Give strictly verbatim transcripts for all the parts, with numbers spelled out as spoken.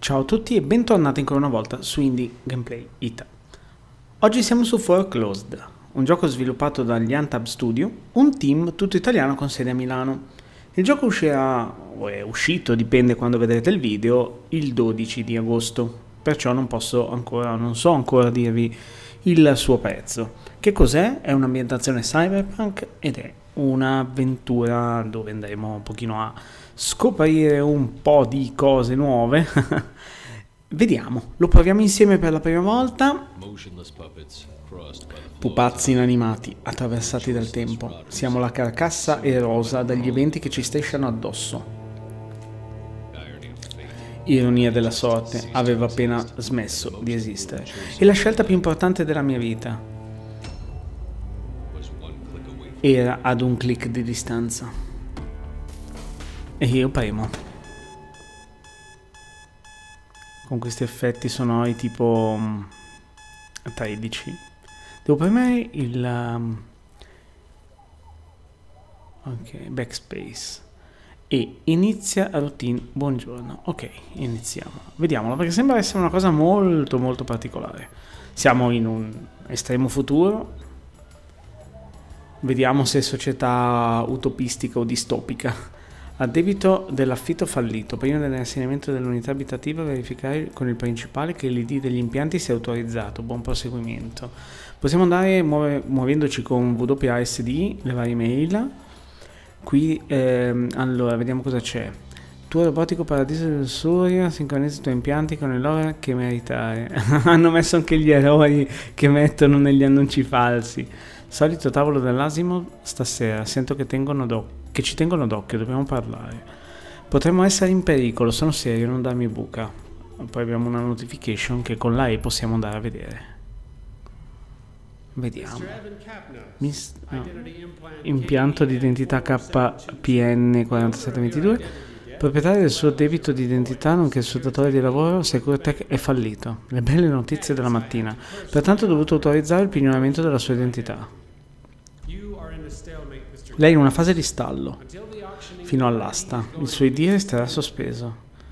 Ciao a tutti e bentornati ancora una volta su Indie Gameplay Ita. Oggi siamo su Foreclosed, un gioco sviluppato dagli Antab Studio, un team tutto italiano con sede a Milano. Il gioco uscirà, o è uscito, dipende quando vedrete il video, il dodici di agosto, perciò non posso ancora, non so ancora dirvi il suo prezzo. Che cos'è? È un'ambientazione cyberpunk ed è un'avventura dove andremo un pochino a scoprire un po' di cose nuove. Vediamo, lo proviamo insieme per la prima volta. Pupazzi inanimati attraversati dal tempo. Siamo la carcassa erosa dagli eventi che ci strisciano addosso. Ironia della sorte, avevo appena smesso di esistere. E la scelta più importante della mia vita era ad un click di distanza. E io premo. Con questi effetti sonori tipo um, tredici. Devo premere il um, ok, backspace e inizia routine. Buongiorno. Ok, iniziamo. Vediamola perché sembra essere una cosa molto molto particolare. Siamo in un estremo futuro. Vediamo se è società utopistica o distopica. A debito dell'affitto fallito, prima dell'insegnamento dell'unità abitativa, verificare con il principale che l'I D degli impianti sia autorizzato. Buon proseguimento. Possiamo andare muove, muovendoci con W A S D, le varie mail. Qui, ehm, allora, vediamo cosa c'è. Tuo robotico paradiso del Surya, sincronizza i tuoi impianti con l'ora che meritare. Hanno messo anche gli eroi che mettono negli annunci falsi. Solito tavolo dell'Asimo stasera, sento che, che ci tengono d'occhio, dobbiamo parlare. Potremmo essere in pericolo, sono serio, non darmi buca. Poi abbiamo una notification che con la E possiamo andare a vedere. Vediamo. Mis no. Impianto di identità K P N quarantasette ventidue. Proprietario del suo debito di identità nonché il suo datore di lavoro Securtech è fallito. Le belle notizie della mattina. Pertanto ho dovuto autorizzare il pignoramento della sua identità. Lei è in una fase di stallo fino all'asta. Il suo I D resterà sospeso.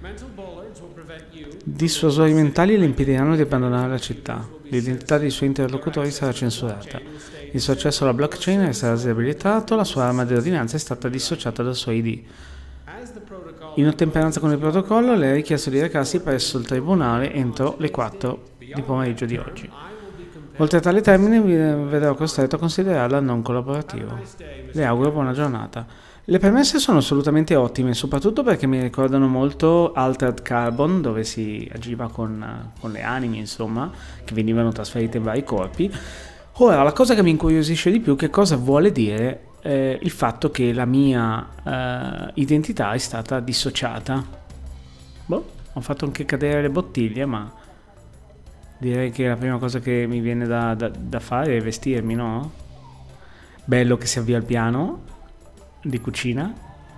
Dissuasori mentali le impediranno di abbandonare la città. L'identità dei suoi interlocutori sarà censurata. Il suo accesso alla blockchain sarà disabilitato. La sua arma di ordinanza è stata dissociata dal suo I D. In ottemperanza con il protocollo, lei ha richiesto di recarsi presso il tribunale entro le quattro di pomeriggio di oggi. Oltre a tale termine, vi vedrò costretto a considerarla non collaborativo. Le auguro buona giornata. Le premesse sono assolutamente ottime, soprattutto perché mi ricordano molto Altered Carbon, dove si agiva con, con le anime, insomma, che venivano trasferite in vari corpi. Ora, la cosa che mi incuriosisce di più è che cosa vuole dire Eh, il fatto che la mia eh, identità è stata dissociata. Boh, ho fatto anche cadere le bottiglie, ma direi che la prima cosa che mi viene da, da, da fare è vestirmi, no? Bello che si avvia il piano di cucina.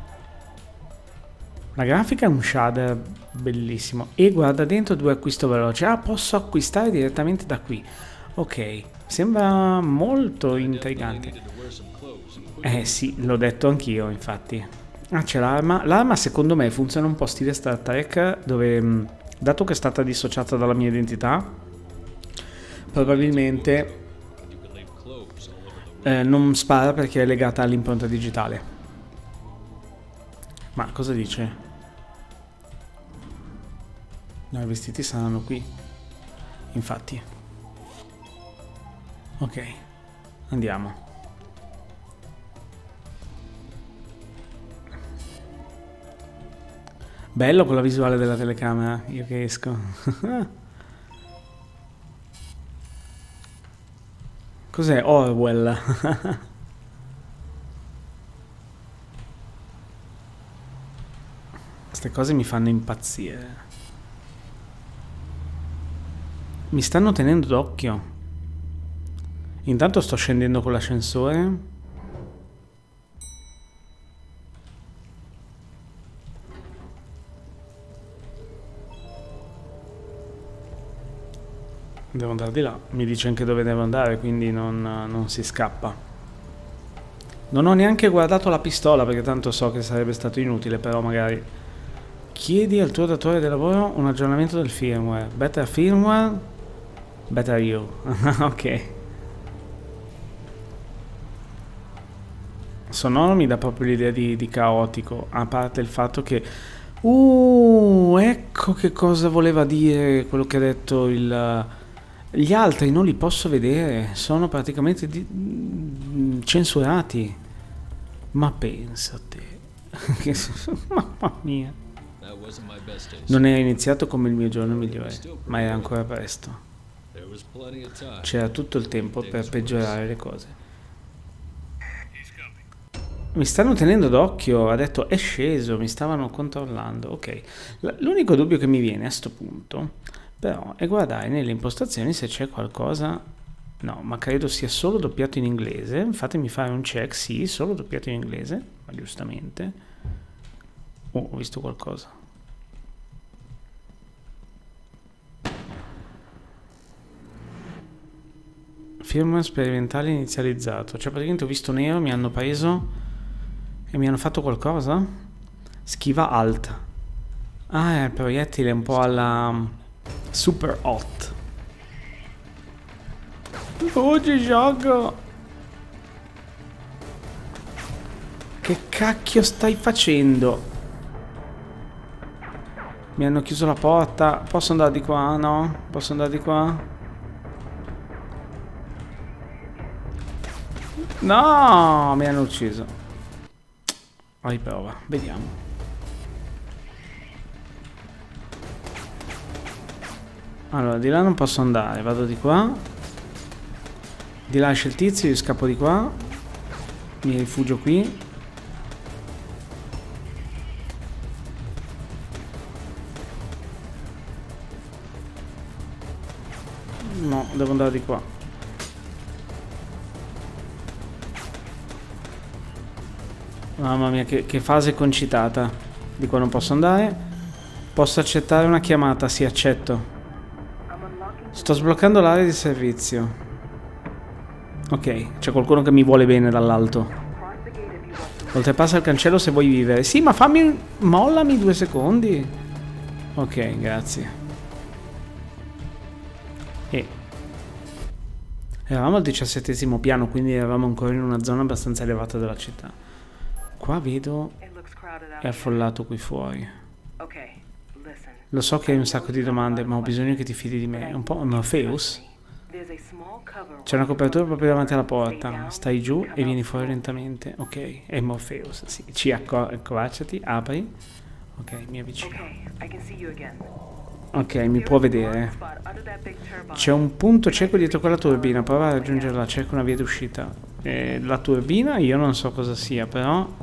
La grafica è un shader bellissimo. E guarda dentro due acquisto veloce. Ah, posso acquistare direttamente da qui. Ok, sembra molto intrigante. Eh sì, l'ho detto anch'io, infatti. Ah, c'è l'arma. L'arma secondo me funziona un po' stile Star Trek, dove, dato che è stata dissociata dalla mia identità, probabilmente eh, non spara perché è legata all'impronta digitale. Ma cosa dice? No, i vestiti saranno qui. Infatti. Ok, andiamo. Bello con la visuale della telecamera, io che esco. Cos'è? Orwell. Queste cose mi fanno impazzire. Mi stanno tenendo d'occhio. Intanto sto scendendo con l'ascensore. Devo andare di là, mi dice anche dove devo andare, quindi non, non si scappa. Non ho neanche guardato la pistola perché tanto so che sarebbe stato inutile, però magari Chiedi al tuo datore di lavoro un aggiornamento del firmware. Better firmware, better you. Ok. Sonoro mi dà proprio l'idea di, di caotico, a parte il fatto che... Uh, ecco che cosa voleva dire quello che ha detto il... Gli altri non li posso vedere, sono praticamente di, censurati. Ma pensa a te. Mamma mia. Non era iniziato come il mio giorno migliore, ma era ancora presto. C'era tutto il tempo per peggiorare le cose. Mi stanno tenendo d'occhio, ha detto è sceso, mi stavano controllando. Ok, l'unico dubbio che mi viene a sto punto, però, è guardare nelle impostazioni se c'è qualcosa. No, ma credo sia solo doppiato in inglese. Fatemi fare un check, sì, solo doppiato in inglese, ma giustamente. Oh, ho visto qualcosa. Firmware sperimentale inizializzato. Cioè praticamente ho visto nero, mi hanno preso e mi hanno fatto qualcosa? Schiva alt. Ah, è il proiettile un po' alla Super Hot. Fuggi, gioco! Che cacchio stai facendo? Mi hanno chiuso la porta. Posso andare di qua? No? Posso andare di qua? No, mi hanno ucciso. Riprova, vediamo. Allora, di là non posso andare, vado di qua. Di là esce il tizio, io scappo di qua. Mi rifugio qui. No, devo andare di qua. Mamma mia, che, che fase concitata. Di qua non posso andare. Posso accettare una chiamata? Sì, accetto. Sto sbloccando l'area di servizio. Ok, c'è qualcuno che mi vuole bene dall'alto. Oltrepassa il cancello se vuoi vivere. Sì, ma fammi... mollami due secondi. Ok, grazie. E... eravamo al diciassettesimo piano, quindi eravamo ancora in una zona abbastanza elevata della città. Qua vedo è affollato qui fuori. Lo so che hai un sacco di domande, ma ho bisogno che ti fidi di me. È un po' Morpheus? C'è una copertura proprio davanti alla porta. Stai giù e vieni fuori lentamente. Ok, è Morpheus. Sì. Ci accovacciati, apri. Ok, mi avvicino. Ok, mi può vedere. C'è un punto cieco dietro quella turbina. Prova a raggiungerla, cerca una via d'uscita. Eh, la turbina io non so cosa sia, però...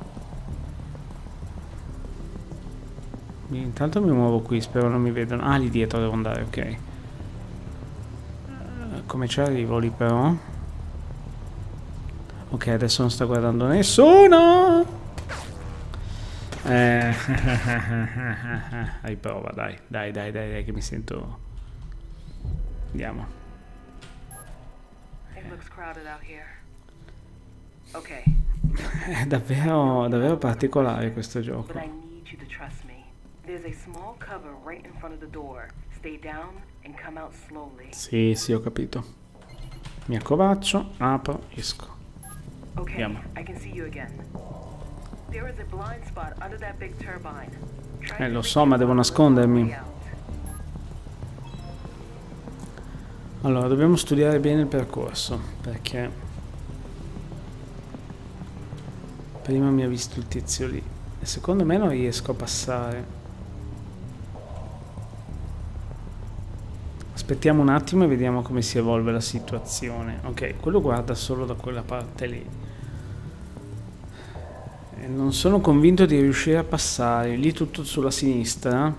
Intanto mi muovo qui, spero non mi vedano. Ah, lì dietro devo andare, ok. Uh, come ci arrivo lì però? Ok, adesso non sta guardando nessuno! Eh... riprova, dai, dai, dai, dai, dai, che mi sento... Andiamo. È davvero, davvero particolare questo gioco. Sì, sì, ho capito. Mi accovaccio, apro, esco. Andiamo. Eh, lo so, ma devo nascondermi. Allora, dobbiamo studiare bene il percorso, perché prima mi ha visto il tizio lì e secondo me non riesco a passare. Aspettiamo un attimo e vediamo come si evolve la situazione. Ok, quello guarda solo da quella parte lì. E non sono convinto di riuscire a passare. Lì tutto sulla sinistra.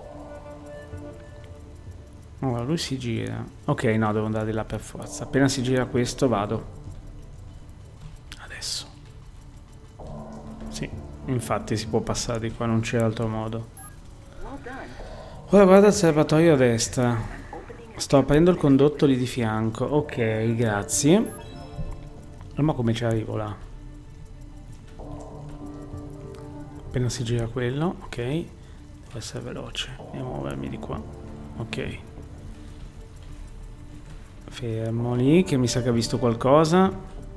Ora lui si gira. Ok, no, devo andare di là per forza. Appena si gira questo vado. Adesso. Sì, infatti si può passare di qua, non c'è altro modo. Ora guarda il serbatoio a destra. Sto aprendo il condotto lì di fianco. Ok, grazie. Ma come ci arrivo là? Appena si gira quello, ok. Devo essere veloce e muovermi di qua. Ok. Fermo lì, che mi sa che ha visto qualcosa.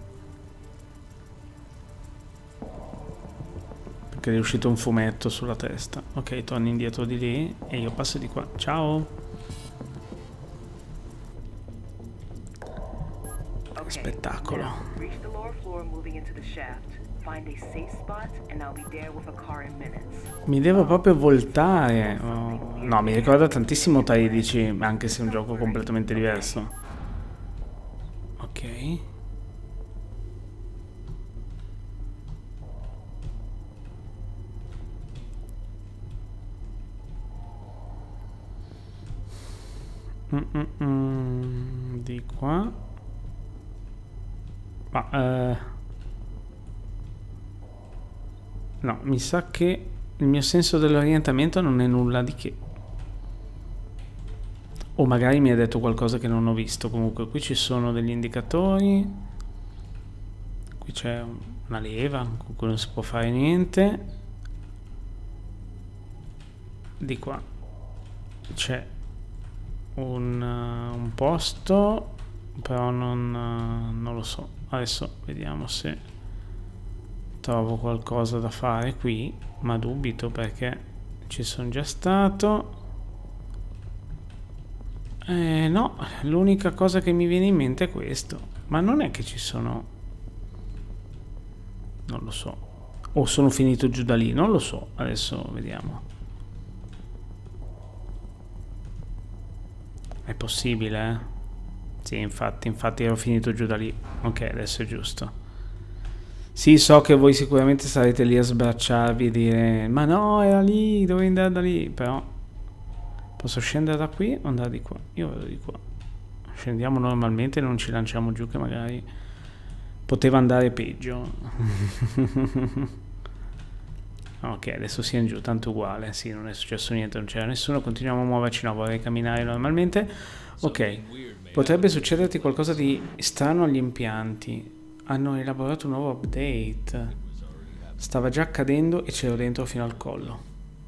Perché gli è uscito un fumetto sulla testa. Ok, torni indietro di lì e io passo di qua. Ciao. Spettacolo. Mi devo proprio voltare. Oh, no, mi ricorda tantissimo tredici, anche se è un gioco completamente diverso. Ok. Mm -mm -mm. Di qua. Ma eh... no, mi sa che il mio senso dell'orientamento non è nulla di che. O magari mi ha detto qualcosa che non ho visto. Comunque qui ci sono degli indicatori. Qui c'è una leva con cui non si può fare niente. Di qua c'è un, uh, un posto, però non, uh, non lo so. Adesso vediamo se trovo qualcosa da fare qui, ma dubito perché ci sono già stato. Eh, no, l'unica cosa che mi viene in mente è questo. Ma non è che ci sono... non lo so. O sono finito giù da lì, non lo so. Adesso vediamo. È possibile, eh? Sì, infatti, infatti ero finito giù da lì. Ok, adesso è giusto. Sì, so che voi sicuramente sarete lì a sbracciarvi e dire ma no, era lì, dovevi andare da lì. Però posso scendere da qui o andare di qua? Io vado di qua. Scendiamo normalmente e non ci lanciamo giù, che magari poteva andare peggio. Ok, adesso siamo giù, tanto uguale. Sì, non è successo niente, non c'era nessuno. Continuiamo a muoverci. No, vorrei camminare normalmente. Ok, potrebbe succederti qualcosa di strano agli impianti. Hanno elaborato un nuovo update. Stava già accadendo e c'ero dentro fino al collo.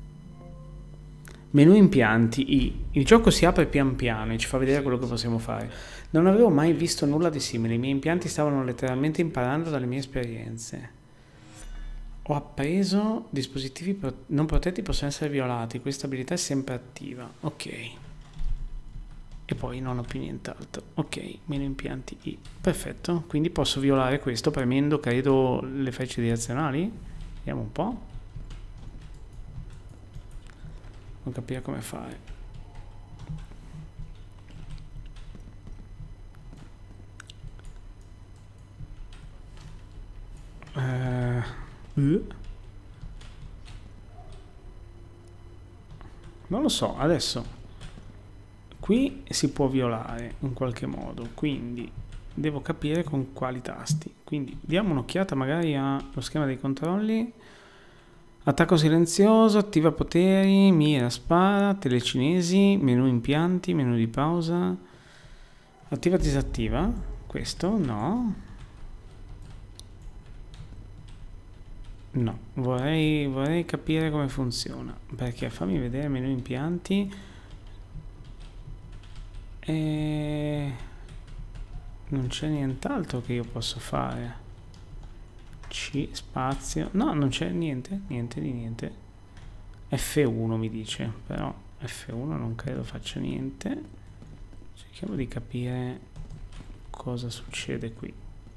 Menu impianti I. Il gioco si apre pian piano e ci fa vedere quello che possiamo fare. Non avevo mai visto nulla di simile. I miei impianti stavano letteralmente imparando dalle mie esperienze. Ho appreso dispositivi pro- non protetti possono essere violati. Questa abilità è sempre attiva. Ok. E poi non ho più nient'altro. Ok, meno impianti I. Perfetto. Quindi posso violare questo premendo, credo, le frecce direzionali. Vediamo un po'. Non capire come fare. Uh, uh. Non lo so, adesso qui si può violare in qualche modo, quindi devo capire con quali tasti. Quindi diamo un'occhiata magari allo schema dei controlli. Attacco silenzioso, attiva poteri, mira, spara, telecinesi, menu impianti, menu di pausa. Attiva, disattiva. Questo no. No, vorrei, vorrei capire come funziona. Perché fammi vedere menu impianti. E non c'è nient'altro che io posso fare. C, spazio. No, non c'è niente, niente di niente. F uno mi dice, però F uno non credo faccia niente. Cerchiamo di capire cosa succede qui.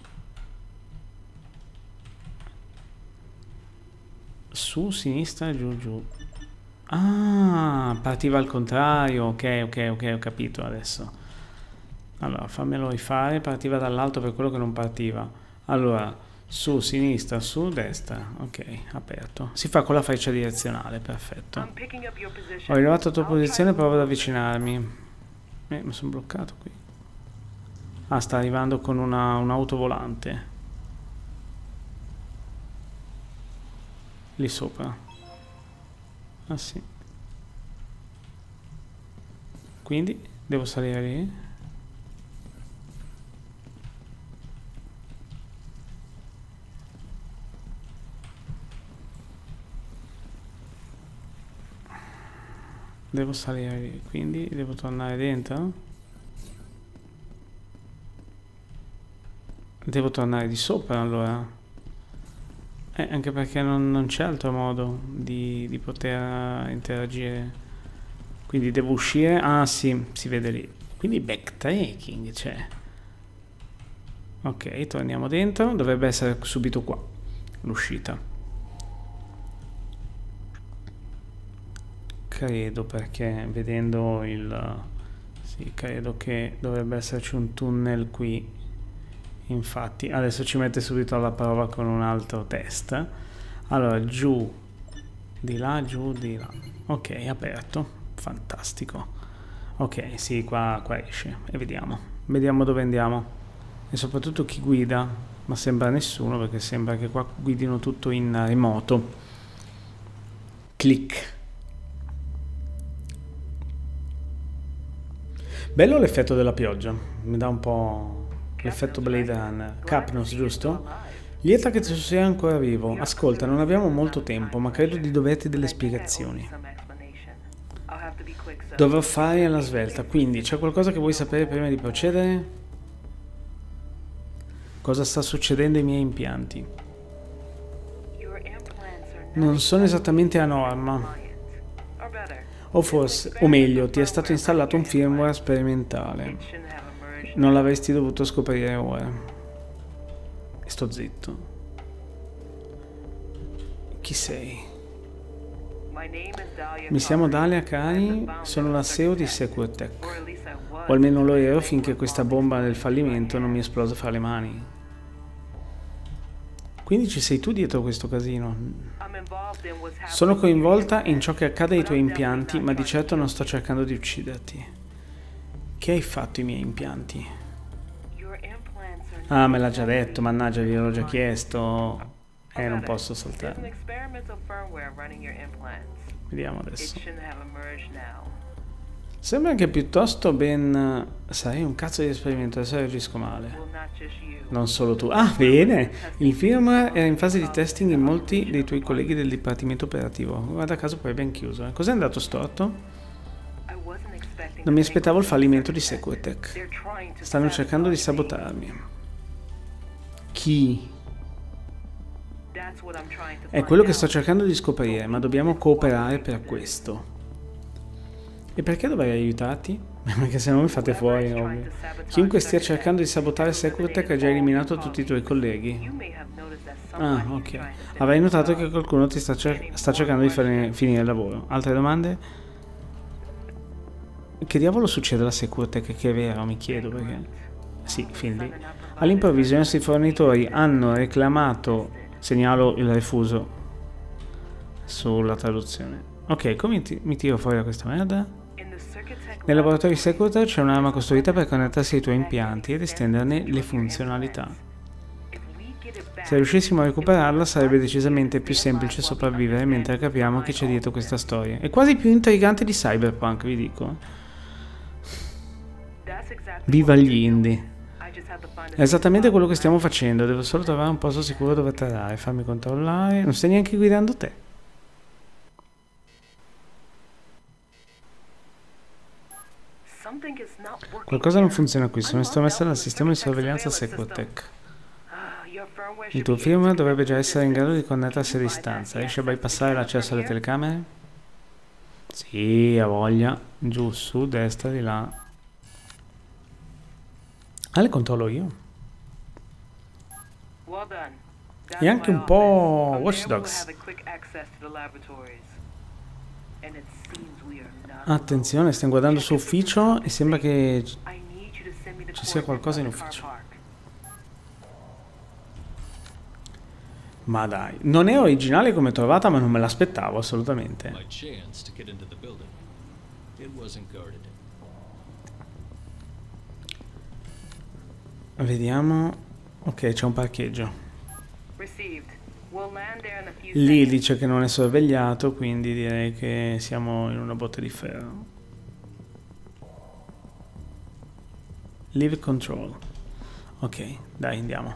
Su, sinistra, giù, giù. Ah, partiva al contrario. Ok, ok, ok, ho capito adesso. Allora, fammelo rifare. Partiva dall'alto per quello che non partiva. Allora, su, sinistra, su, destra. Ok, aperto. Si fa con la freccia direzionale, perfetto. Ho rilevato la tua posizione e provo ad avvicinarmi. Eh, mi sono bloccato qui. Ah, sta arrivando con una, un'auto volante. Lì sopra. Ah sì. Quindi devo salire lì. Devo salire lì, quindi devo tornare dentro? Devo tornare di sopra allora? Eh, anche perché non, non c'è altro modo di, di poter interagire. Quindi devo uscire. Ah sì, si vede lì. Quindi backtracking c'è. Ok, torniamo dentro. Dovrebbe essere subito qua l'uscita. Credo, perché vedendo il... Sì, credo che dovrebbe esserci un tunnel qui. Infatti, adesso ci mette subito alla prova con un altro test. Allora, giù, di là, giù, di là. Ok, aperto. Fantastico. Ok, sì, qua, qua esce. E vediamo. Vediamo dove andiamo. E soprattutto chi guida. Ma sembra nessuno, perché sembra che qua guidino tutto in remoto. Click. Bello l'effetto della pioggia. Mi dà un po' l'effetto Blade Runner. Capnos, giusto? Lieta che tu sia ancora vivo. Ascolta, non abbiamo molto tempo, ma credo di doverti delle spiegazioni. Dovrò fare alla svelta, quindi c'è qualcosa che vuoi sapere prima di procedere? Cosa sta succedendo ai miei impianti? Non sono esattamente a norma. O forse, o meglio, ti è stato installato un firmware sperimentale. Non l'avresti dovuto scoprire ora. E sto zitto. Chi sei? Mi chiamo Dalia Kani, sono la S E O di SecureTech. O almeno lo ero finché questa bomba del fallimento non mi esplose fra le mani. Quindi ci sei tu dietro questo casino. Sono coinvolta in ciò che accade ai tuoi impianti, ma di certo non sto cercando di ucciderti. Che hai fatto ai miei impianti? Ah, me l'ha già detto, mannaggia, gliel'ho già chiesto. Eh, non posso saltare. Vediamo adesso. Sembra anche piuttosto ben... Sarei un cazzo di esperimento, adesso reagisco male. Non solo tu. Ah, bene! Il firmware era in fase di testing in molti dei tuoi colleghi del dipartimento operativo. Guarda caso poi è ben chiuso. Cos'è andato storto? Non mi aspettavo il fallimento di SecureTech. Stanno cercando di sabotarmi. Chi? È quello che sto cercando di scoprire, ma dobbiamo cooperare per questo. E perché dovrei aiutarti? Perché se no mi fate fuori, ovvio. Chiunque stia cercando di sabotare SecureTech ha già eliminato tutti i tuoi colleghi. Ah, ok. Avrai notato che qualcuno ti sta, cer sta cercando di fare finire il lavoro. Altre domande? Che diavolo succede alla SecureTech? Che è vero, mi chiedo perché... Sì, fin lì. All'improvviso i nostri fornitori hanno reclamato... Segnalo il refuso sulla traduzione. Ok, come ti mi tiro fuori da questa merda? Nel laboratorio di SecureTech c'è un'arma costruita per connettersi ai tuoi impianti ed estenderne le funzionalità. Se riuscissimo a recuperarla sarebbe decisamente più semplice sopravvivere mentre capiamo che c'è dietro questa storia. È quasi più intrigante di Cyberpunk, vi dico. Viva gli indie! È esattamente quello che stiamo facendo, devo solo trovare un posto sicuro dove atterrare, farmi controllare... Non stai neanche guidando te. Qualcosa non funziona qui, sono estromessa dal sistema di sorveglianza SecureTech. Il tuo firmware dovrebbe già essere in grado di connettersi a distanza, riesci a bypassare l'accesso alle telecamere? Sì, ha voglia. Giù, su, destra, di là. Ah, le controllo io. E anche un po' Watch Dogs. Attenzione, stiamo guardando su ufficio e sembra che ci sia qualcosa in ufficio. Ma dai, non è originale come trovata, ma non me l'aspettavo assolutamente. Vediamo. Ok, c'è un parcheggio. Lì dice che non è sorvegliato, quindi direi che siamo in una botte di ferro. Leave control. Ok, dai, andiamo.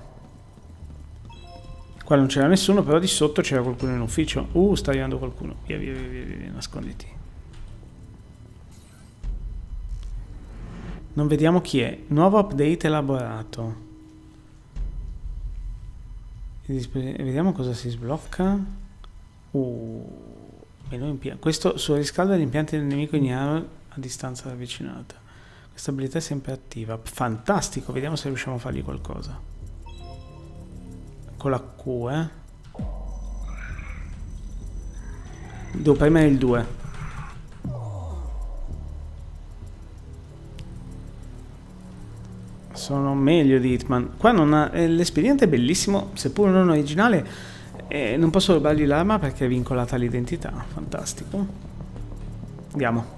Qua non c'era nessuno, però di sotto c'era qualcuno in ufficio. Uh, sta arrivando qualcuno. Via, via, via, via, via, nasconditi. Non vediamo chi è. Nuovo update elaborato. Vediamo cosa si sblocca. Uh, meno impianti. Questo surriscalda gli impianti del nemico ignaro a distanza ravvicinata. Questa abilità è sempre attiva. Fantastico, vediamo se riusciamo a fargli qualcosa. Con la Q, eh. Devo premere il due. Sono meglio di Hitman. Qua non ha... eh, l'espediente è bellissimo, seppur non originale. Eh, non posso rubargli l'arma perché è vincolata all'identità. Fantastico. Andiamo.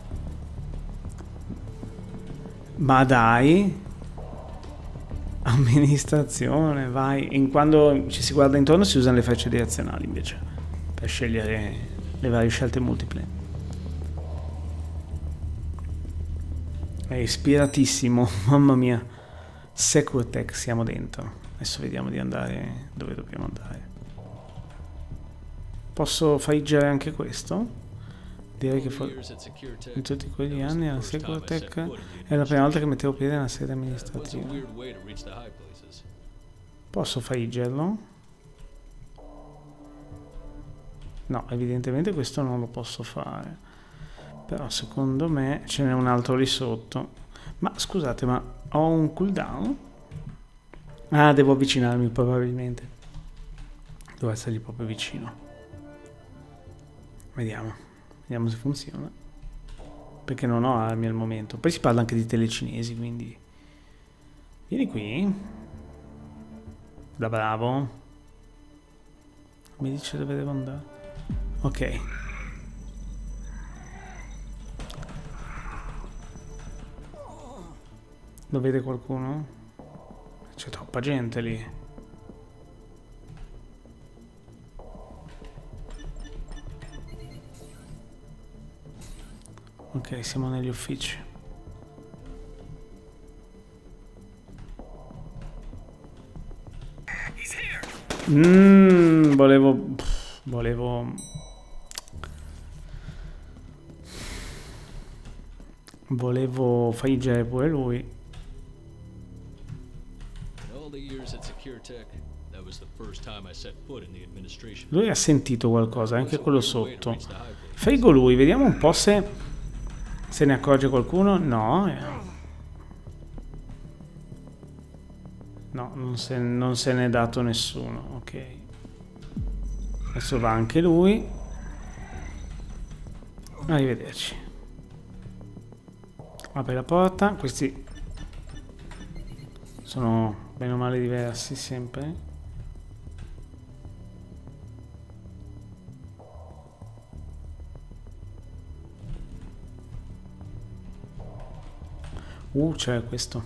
Ma dai. Amministrazione, vai. In quando ci si guarda intorno si usano le frecce direzionali invece per scegliere le varie scelte multiple. È ispiratissimo, mamma mia. Securtech, siamo dentro. Adesso vediamo di andare dove dobbiamo andare. Posso friggere anche questo? Direi che in tutti quegli anni alla Securtech è la prima volta che mettevo piede nella sede amministrativa. Posso friggerlo? No, evidentemente questo non lo posso fare. Però secondo me ce n'è un altro lì sotto. Ma scusate, ma ho un cooldown? Ah, devo avvicinarmi probabilmente. Devo essergli proprio vicino. Vediamo. Vediamo se funziona. Perché non ho armi al momento. Poi si parla anche di telecinesi, quindi... Vieni qui. Da bravo. Mi dice dove devo andare. Ok. Lo vede qualcuno? C'è troppa gente lì. Ok, siamo negli uffici. Mmm, volevo... Pff, volevo... Volevo friggere pure lui. Lui ha sentito qualcosa, anche quello sotto. Friggo lui, vediamo un po' se... Se ne accorge qualcuno? No. No, non se, non se n'è dato nessuno. Ok. Adesso va anche lui. Arrivederci. Apre la porta. Questi sono bene o male diversi sempre. Uh, c'è questo.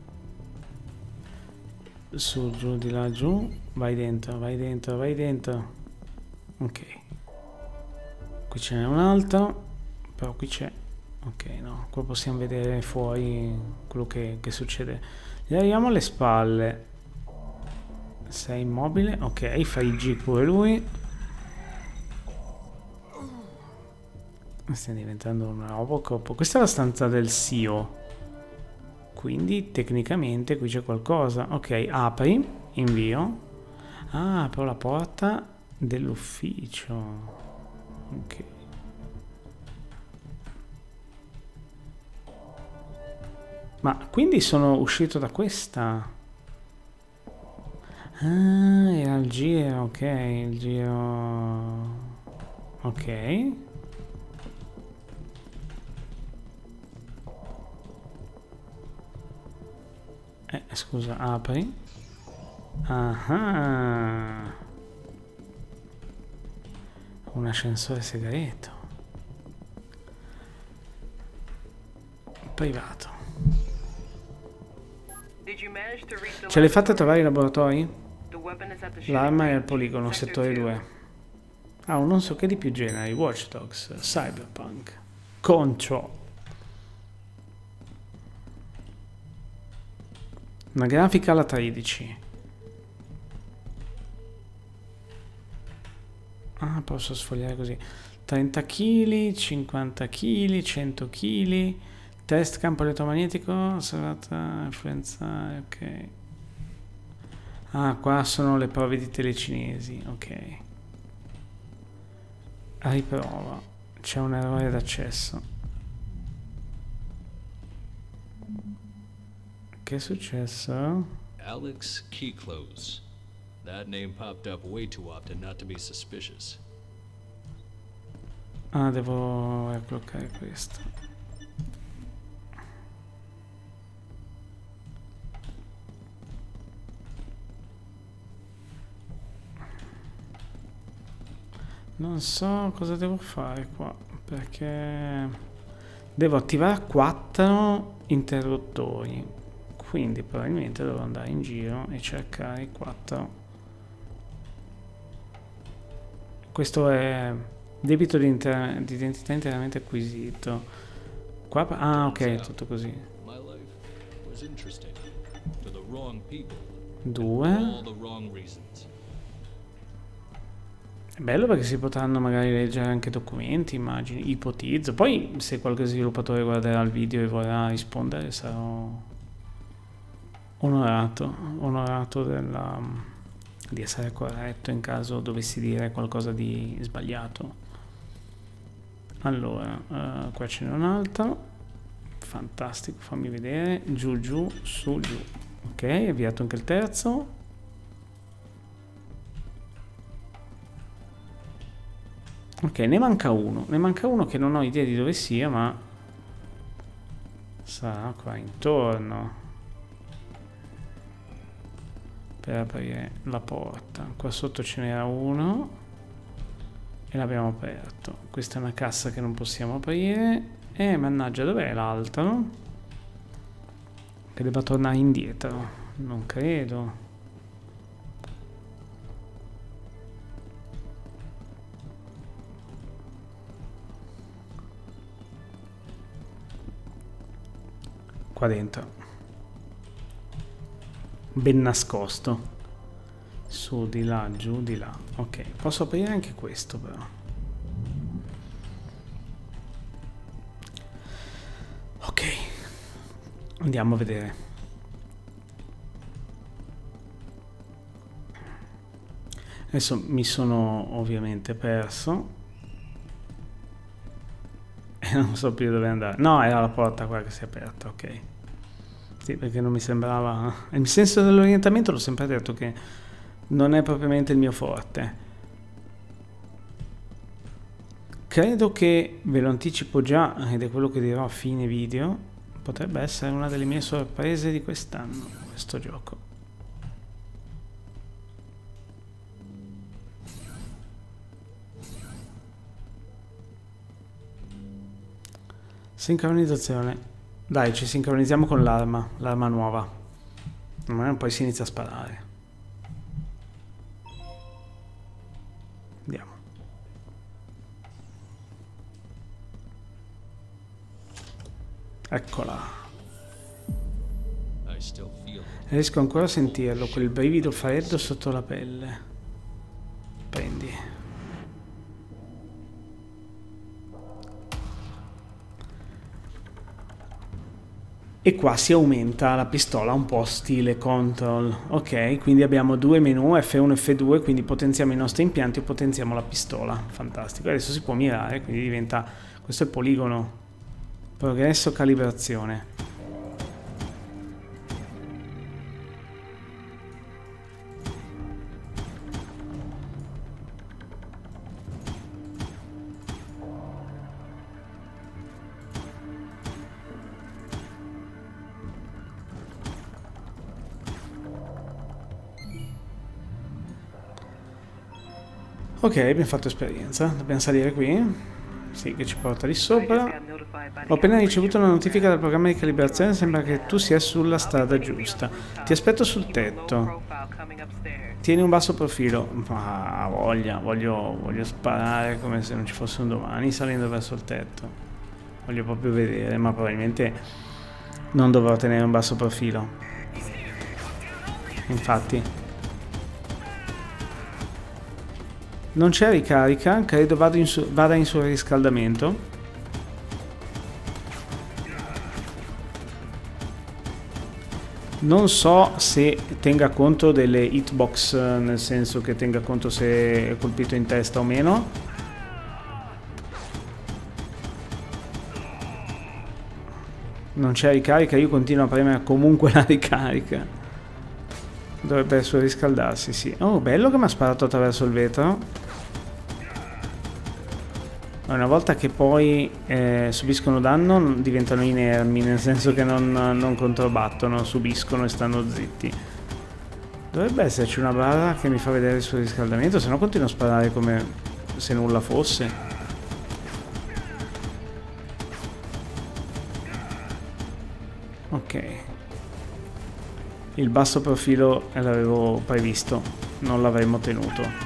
Su, giù, di là, giù. Vai dentro, vai dentro, vai dentro. Ok. Qui ce n'è un altro. Però qui c'è... Ok, no. Qua possiamo vedere fuori quello che, che succede. Gli arriviamo alle spalle. Sei immobile. Ok, fai G pure lui. Stiamo diventando un Robocop. Questa è la stanza del C E O. Quindi tecnicamente qui c'è qualcosa. Ok, apri, invio. Ah, apro la porta dell'ufficio. Ok. Ma quindi sono uscito da questa? Ah, era il giro, ok, il giro... Ok. Eh, scusa, apri. Ah, un ascensore segreto. Privato. Ce l'hai fatta trovare i laboratori? L'arma è al poligono, settore due. Ah, un non so che di più generi. Watch Dogs, Cyberpunk, Control. Una grafica alla tredici. Ah, posso sfogliare così. trenta chili, cinquanta chili, cento chili, Test campo elettromagnetico, osservata, influenza, ok. Ah, qua sono le prove di telecinesi, ok. Riprova, c'è un errore d'accesso. Che è successo? Alex Keyclose. That name popped up way too often not to be suspicious. Ah, devo bloccare questo. Non so cosa devo fare qua, perché devo attivare quattro interruttori, quindi probabilmente dovrò andare in giro e cercare i quattro. Questo è debito di, inter di identità interamente acquisito. Qua, ah, ok, tutto così. Due. È bello perché si potranno magari leggere anche documenti, immagini, ipotizzo. Poi se qualche sviluppatore guarderà il video e vorrà rispondere sarò onorato, onorato della, di essere corretto in caso dovessi dire qualcosa di sbagliato. Allora, uh, qua ce n'è un altro. Fantastico, fammi vedere. Giù, giù, su, giù. Ok, avviato anche il terzo. Ok, ne manca uno, ne manca uno che non ho idea di dove sia, ma sarà qua intorno per aprire la porta. Qua sotto ce n'era uno e l'abbiamo aperto. Questa è una cassa che non possiamo aprire. E mannaggia, dov'è l'altro? Che debba tornare indietro, non credo. Qua dentro, ben nascosto, su, di là, giù, di là. Ok, posso aprire anche questo però. Ok, andiamo a vedere. Adesso mi sono ovviamente perso e non so più dove andare. No, era la porta qua che si è aperta, ok. Sì, perché non mi sembrava... Il senso dell'orientamento l'ho sempre detto che non è propriamente il mio forte. Credo che, ve lo anticipo già, ed è quello che dirò a fine video, potrebbe essere una delle mie sorprese di quest'anno, questo gioco. Sincronizzazione. Dai, ci sincronizziamo con l'arma, l'arma nuova. Ma poi si inizia a sparare. Andiamo. Eccola. Riesco ancora a sentirlo, quel brivido freddo sotto la pelle. Prendi. E qua si aumenta la pistola un po' stile Control. Ok, quindi abbiamo due menu, F uno e F due, quindi potenziamo i nostri impianti o potenziamo la pistola. Fantastico. Adesso si può mirare, quindi diventa... Questo è il poligono. Progresso, calibrazione. Ok, abbiamo fatto esperienza. Dobbiamo salire qui. Sì, che ci porta lì sopra. Ho appena ricevuto una notifica dal programma di calibrazione. Sembra che tu sia sulla strada giusta. Ti aspetto sul tetto. Tieni un basso profilo. Ma voglia, voglio, voglio sparare come se non ci fosse un domani salendo verso il tetto. Voglio proprio vedere, ma probabilmente non dovrò tenere un basso profilo. Infatti. Non c'è ricarica, credo vada in, su vada in surriscaldamento. Non so se tenga conto delle hitbox, nel senso che tenga conto se è colpito in testa o meno. Non c'è ricarica, io continuo a premere comunque la ricarica. Dovrebbe riscaldarsi, sì. Oh, bello che mi ha sparato attraverso il vetro. Una volta che poi eh, subiscono danno diventano inermi, nel senso che non, non controbattono, subiscono e stanno zitti. Dovrebbe esserci una barra che mi fa vedere il suo riscaldamento, se no continuo a sparare come se nulla fosse. Ok. Il basso profilo l'avevo previsto, non l'avremmo tenuto.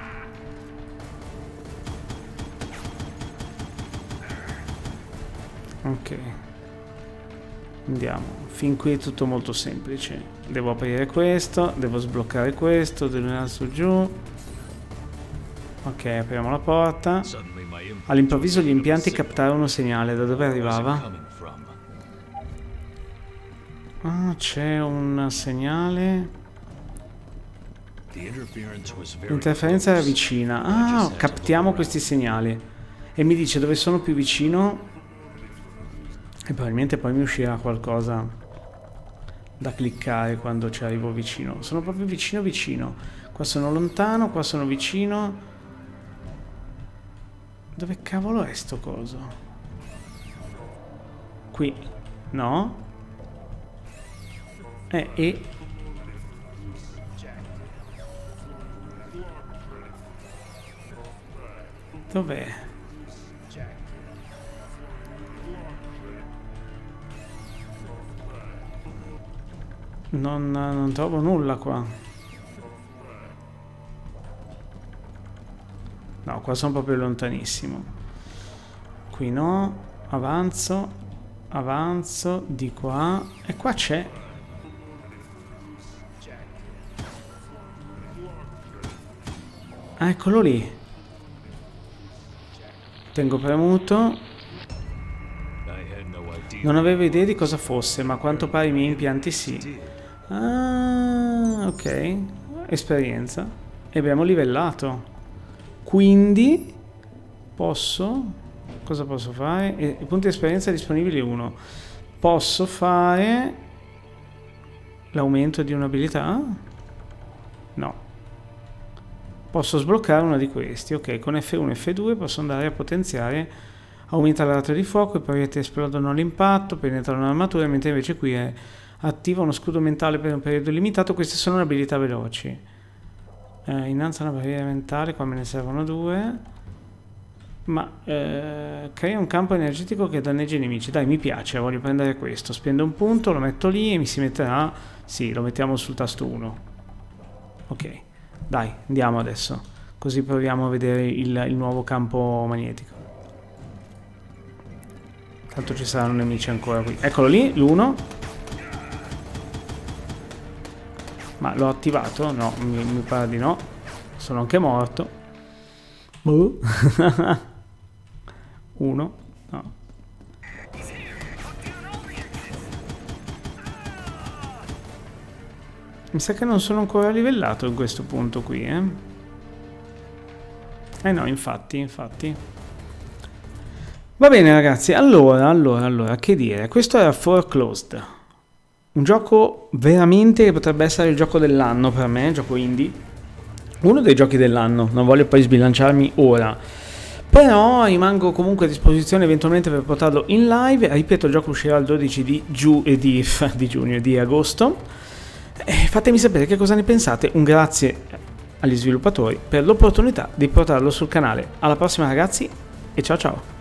Ok, andiamo. Fin qui è tutto molto semplice. Devo aprire questo, devo sbloccare questo, devo andare su giù. Ok, apriamo la porta. All'improvviso gli impianti captarono un segnale. Da dove arrivava? Ah, c'è un segnale. L'interferenza era vicina. Ah, captiamo questi segnali. E mi dice dove sono più vicino. E probabilmente poi mi uscirà qualcosa da cliccare quando ci arrivo vicino. Sono proprio vicino vicino. Qua sono lontano, qua sono vicino. Dove cavolo è sto coso? Qui. No? Eh, e... Dov'è? Non, non trovo nulla qua. No, qua sono proprio lontanissimo. Qui no. Avanzo. Avanzo. Di qua. E qua c'è. Ah, eccolo lì. Tengo premuto. Non avevo idea di cosa fosse, ma a quanto pare i miei impianti sì. Ah, ok. Esperienza. E abbiamo livellato. Quindi posso... Cosa posso fare? E, punti di esperienza disponibili uno. Posso fare l'aumento di un'abilità? No. Posso sbloccare uno di questi. Ok, con F uno e F due posso andare a potenziare. Aumenta la rata di fuoco, i proiettili esplodono all'impatto, penetrano l'armatura, mentre invece qui è attiva uno scudo mentale per un periodo limitato. Queste sono abilità veloci. Eh, innalza una barriera mentale, qua me ne servono due. Ma eh, crea un campo energetico che danneggia i nemici. Dai, mi piace, voglio prendere questo. Spendo un punto, lo metto lì e mi si metterà... Sì, lo mettiamo sul tasto uno. Ok, dai, andiamo adesso. Così proviamo a vedere il, il nuovo campo magnetico. Tanto ci saranno nemici ancora qui. Eccolo lì, l'uno. Ma l'ho attivato? No, mi, mi pare di no. Sono anche morto. Uh. Uno. No. Mi sa che non sono ancora livellato in questo punto qui, eh. Eh no, infatti, infatti. Va bene ragazzi, allora, allora, allora, che dire, questo era Foreclosed, un gioco veramente che potrebbe essere il gioco dell'anno per me, gioco indie, uno dei giochi dell'anno, non voglio poi sbilanciarmi ora, però rimango comunque a disposizione eventualmente per portarlo in live. Ripeto, il gioco uscirà il dodici di, giu e di, di giugno e di agosto, e fatemi sapere che cosa ne pensate. Un grazie agli sviluppatori per l'opportunità di portarlo sul canale. Alla prossima ragazzi e ciao ciao!